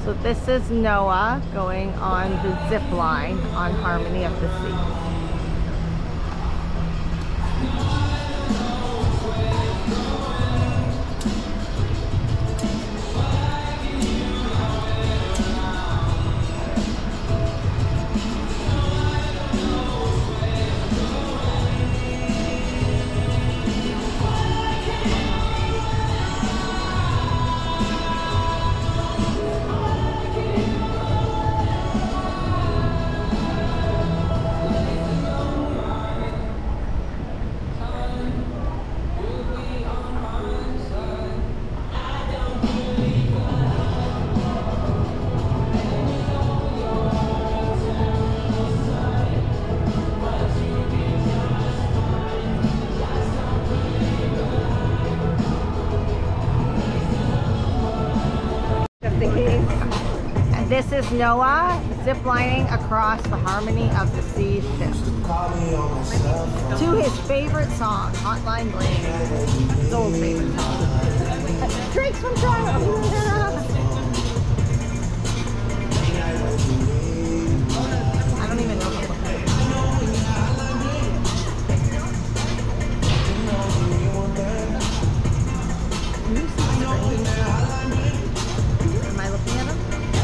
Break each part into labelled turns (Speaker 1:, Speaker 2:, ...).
Speaker 1: So this is Noah going on the zip line on Harmony of the Seas. This is Noah ziplining across the Harmony of the Seas ship to his favorite song, Hotline Bling. His old favorite song. Drake's from Toronto. I don't even know what Am I looking at him?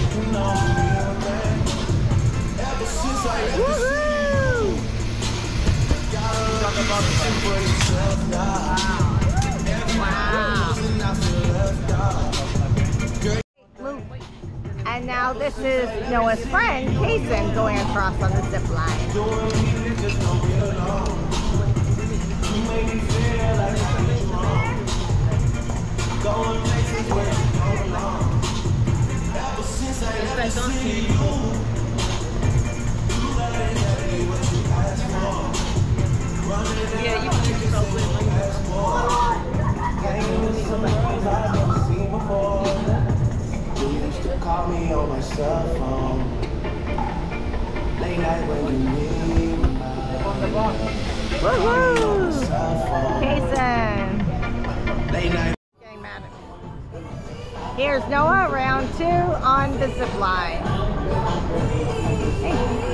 Speaker 1: Wow. And now this is Noah's friend, Kason, going across on the zip line.
Speaker 2: Yeah, you can use yourself with
Speaker 3: used to call me on my cell phone. Late night when you need me.
Speaker 1: Woohoo! Kason!
Speaker 3: Late night.
Speaker 1: Getting mad at me. Here's Noah, round 2 on the zip line. Hey.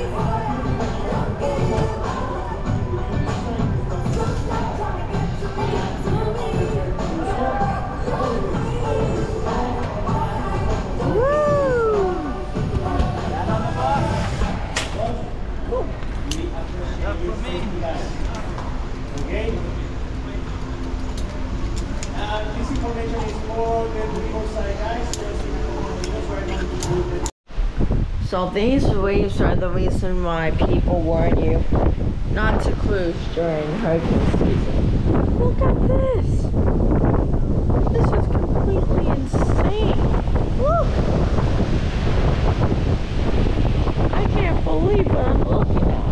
Speaker 3: This information is for the people side, guys.
Speaker 2: So these waves are the reason why people warn you not to cruise during hurricane season. Look at this! This is completely insane! Look! I can't believe what I'm looking at.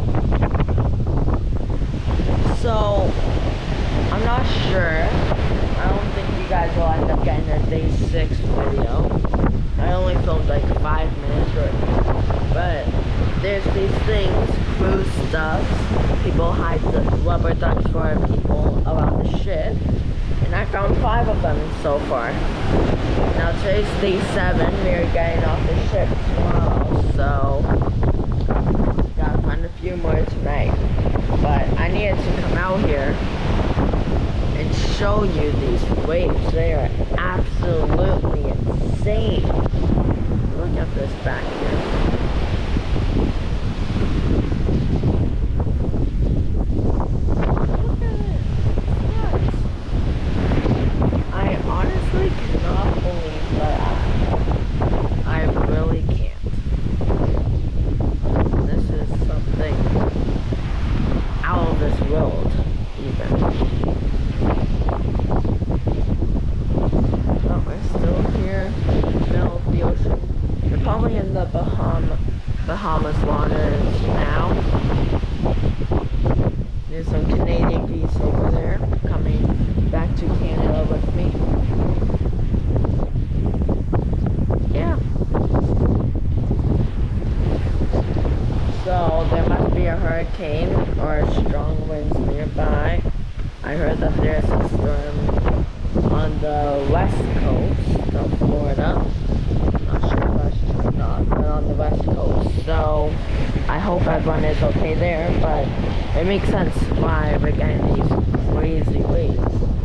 Speaker 2: So, I'm not sure. I don't think you guys will end up getting a day 6 video. I only filmed like 5 minutes worth. But there's these things, cruise stuff. People hide the rubber ducks for people around the ship. And I found 5 of them so far. Now today's day 7. We're getting off the ship tomorrow. So gotta find a few more tonight. But I needed to come out here and show you these waves. They are absolutely insane. Look at this back here. Look at it. Nuts. I honestly cannot believe that I really can't. This is something out of this world, even. But we're still here in the middle of the ocean. We're probably in the Bahamas waters now. There's some Canadian geese over there coming back to Canada with me. Yeah. So there must be a hurricane or strong winds nearby. I heard that there's a storm on the west coast of Florida. Not sure if that's not, but on the West Coast. So I hope everyone is okay there, but it makes sense why we're getting these crazy waves.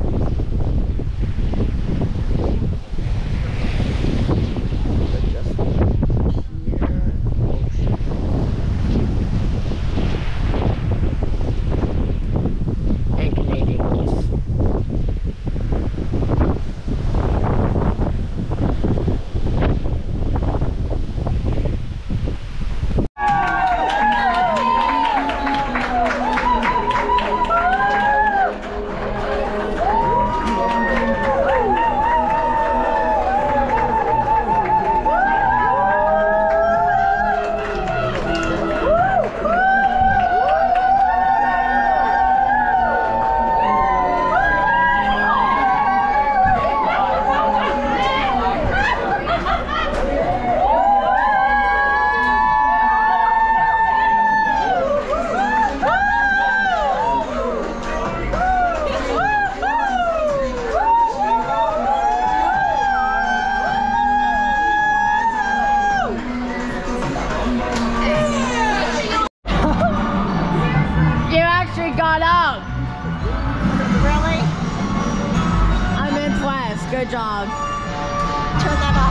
Speaker 2: Good job.
Speaker 1: Turn that off,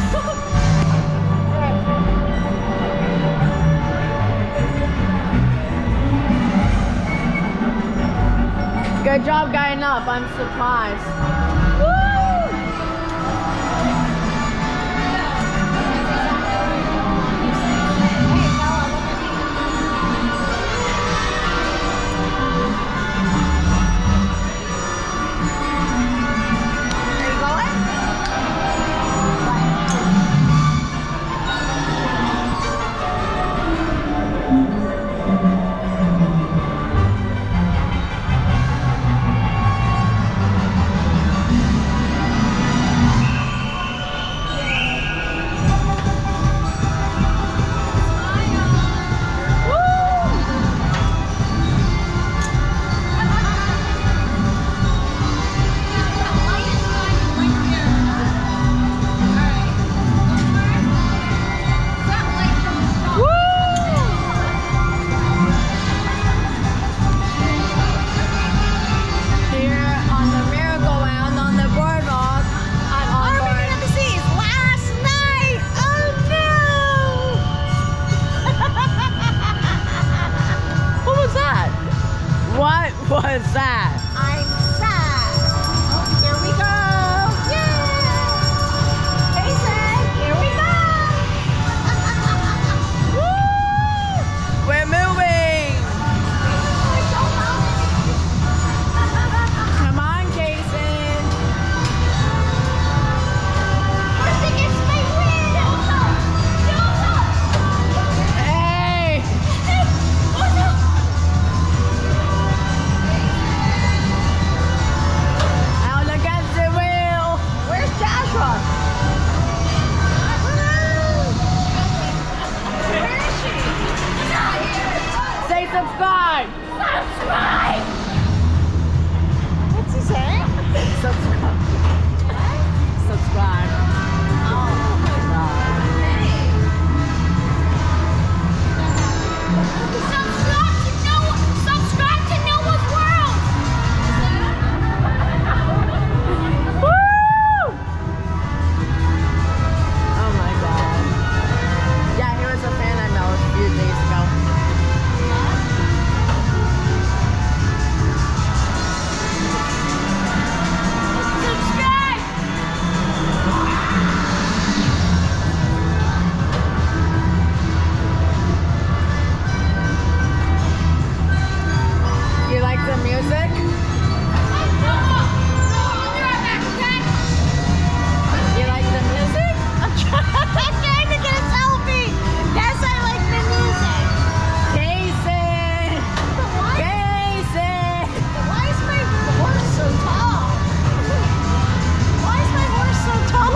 Speaker 2: please. Good job getting up. I'm surprised. Woo! What was that?
Speaker 1: I'm sad. Here we go. Yay! Jason, here we go.
Speaker 2: Woo! We're moving. Come on, Jason.
Speaker 1: First thing is my win.
Speaker 2: Hey. Subscribe!
Speaker 1: Subscribe! What's he saying?
Speaker 2: Subscribe. Subscribe.
Speaker 1: Oh my god. Subscribe to Noah's World!
Speaker 2: Woo! Oh my god. Yeah, he was a fan I met a few days ago. You like the music? You like the music?
Speaker 1: I'm trying to get a selfie! Yes, I like the music!
Speaker 2: Jason! Jason!
Speaker 1: Why is my horse so tall? Why is my horse so tall?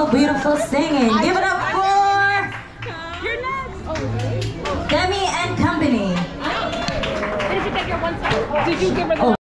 Speaker 4: beautiful, beautiful singing. Give it up for Demi and Company.
Speaker 5: Did you take your one song? Did you give her the